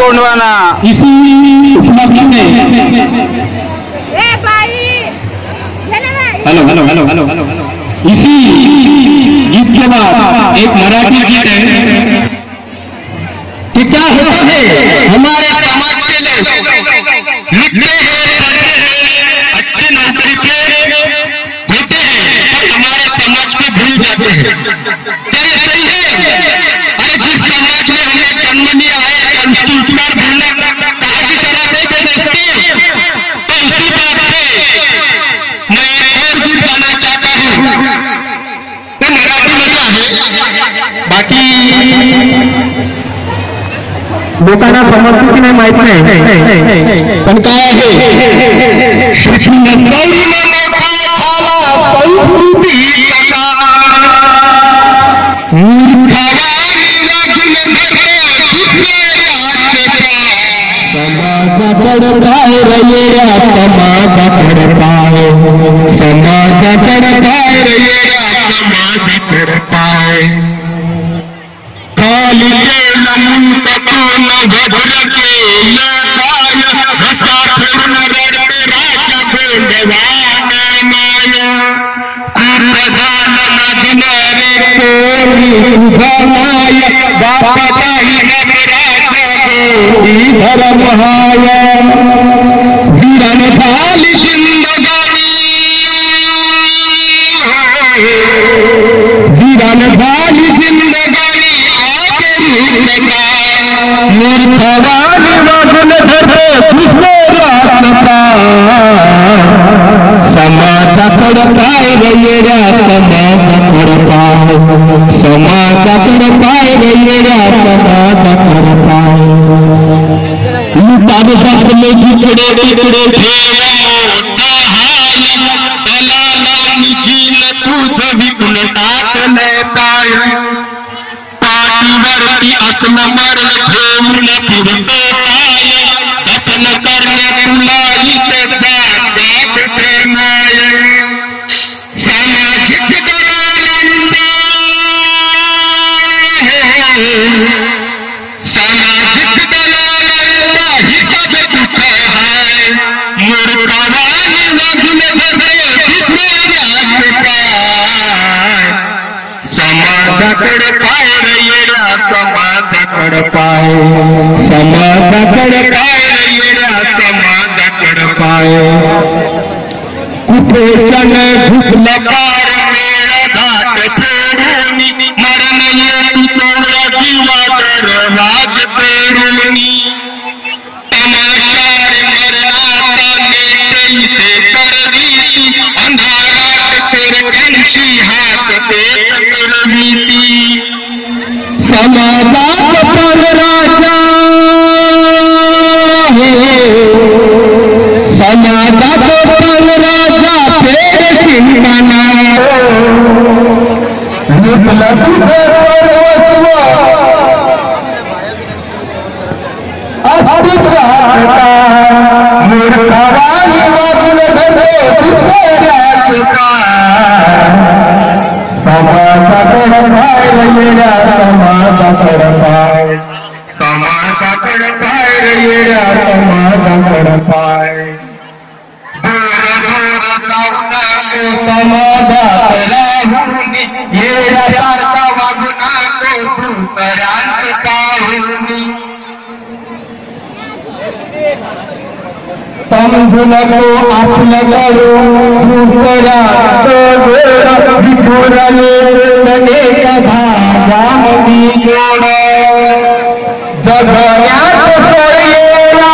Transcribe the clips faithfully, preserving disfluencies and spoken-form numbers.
गोंडवाना इसी उपलब्धि में hello hello hello hello hello इसी गीत के बाद एक मराठी गीत है कि क्या होता है हमारे समाज के लोग लिखते हैं पढ़ते हैं अच्छी नौकरी के होते हैं और हमारे समाज को भूल जाते हैं। क्या ये सही है? अरे जिस समाज में हमने जन्म लिया है संस्कृत भूलने कहा की तरह नहीं दे सकते। तो इसी बात पे मैं एक और गीत गाना चाहता हूँ। मैं मराठी में क्या है बाकी लोकांना समजतं की नाही माहित नाही पण काय आहे संस्कृती समाजाकडे काय रयेरा समाजाकडे काय समाजाकडे काय रयेरा समाजाकडे काय खाली केलं मुंतकून घडर केलं काय घसा फिरून रडते राजा गोंडवाना माय कुर झालं नजनारे कोणी तुझा माय बापाचाही नगराचा गोडी धर्म हाय वीरान झाली जिंदगानी वीरान झाली जिंदगानी मूर्खवानी वागून धरते दुसऱ्याचा समाजाकडे काय येड्या समाजाकडे काय समाजाकडे काय येड्या समाजाकडे काय लुटान बापले जिकडे तिकडे ठेव मोठा हाय त्याला लावणीची न तुझं विकून टाकले काय पाठीवरती असलं मरण घेऊन फिरतो काय दफन करण्या तुला इथे जागते नाय सामाजिक दलालांना सामाजिक दलालांना हिताचं कुठे हाय मूर्खवानी वागून धरते दुसऱ्याचं काय समाजाकडे काय येड्या समाजाकडे पाय समाजाकडे काय येड्या समाजाकडे पाय कुठे जण घुसला पार मेळा घाट फेरून मरण येती तोडा जीवाकर राज पेरून तमाशार मरणाचा नेते इथे करवीती अंधारात फिरक्यांशी हात पेट करवीती समाजात प्राणराजा समाजात प्राणराजा फेर चिंताना घेतला तुझे पर्वत्व अस्तित्वाचा मूर्खवानी वागून धरते दुसऱ्याचं काय समाजाकडे काय येड्या समाजाकडे काय समाजाकडे काय येड्या समाजाकडे काय दूर दूर जाऊ नको समाजात राहून येड्यासारखा वागू नको दुसऱ्यांचं पाहून समजू नको आपलं करून दुसऱ्याचं विठुराने अनेक भागामध्ये जोड जगण्यात सोयेला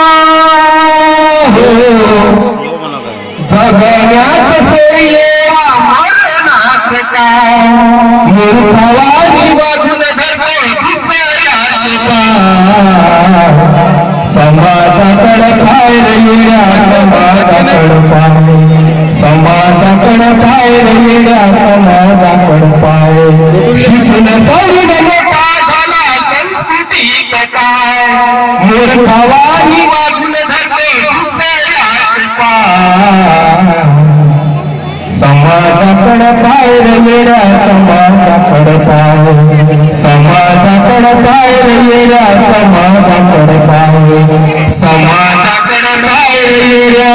जगण्यात सोयेला मरणात काय मूर्खवानी वागून धरते दुसऱ्याचं काय समाजाकडे काय येड्या समाजाकडे पाय समाजाकडे काय येड्या समाजाकडे पाय शिकून सोडून मोठा झाला संस्कृतीच काय मूर्खवानी वागून धरते दुसऱ्याचं पाय समाजाकडे काय येड्या समाजाकडे पाय समाजाकडे पाय येड्या समाजाकडे पाय समाजाकडे पाय येड्या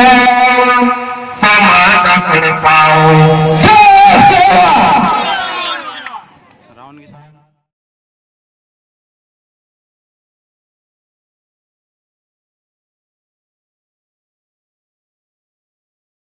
समाजाकडे पाय.